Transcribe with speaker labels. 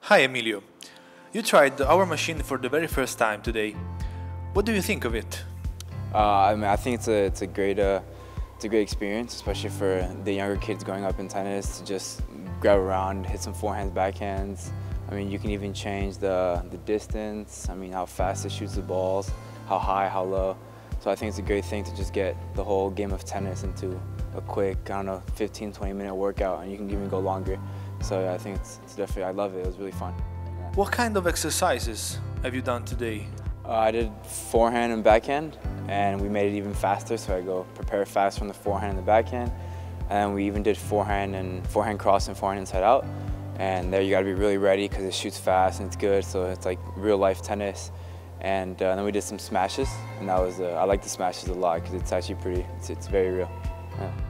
Speaker 1: Hi Emilio, you tried our machine for the very first time today. What do you think of it?
Speaker 2: I think it's a great experience, especially for the younger kids going up in tennis to just grab around, hit some forehands, backhands. I mean, you can even change the distance. I mean, how fast it shoots the balls, how high, how low. So I think it's a great thing to just get the whole game of tennis into a quick, I don't know, 15, 20-minute workout, and you can even go longer. So yeah, I think it's definitely, I love it. It was really fun. Yeah.
Speaker 1: What kind of exercises have you done today?
Speaker 2: I did forehand and backhand, and we made it even faster. So I go prepare fast from the forehand and the backhand, and we even did forehand cross and forehand inside out. And there you got to be really ready because it shoots fast and it's good. So it's like real life tennis. And then we did some smashes, and that was I like the smashes a lot because it's actually pretty. It's very real. Yeah.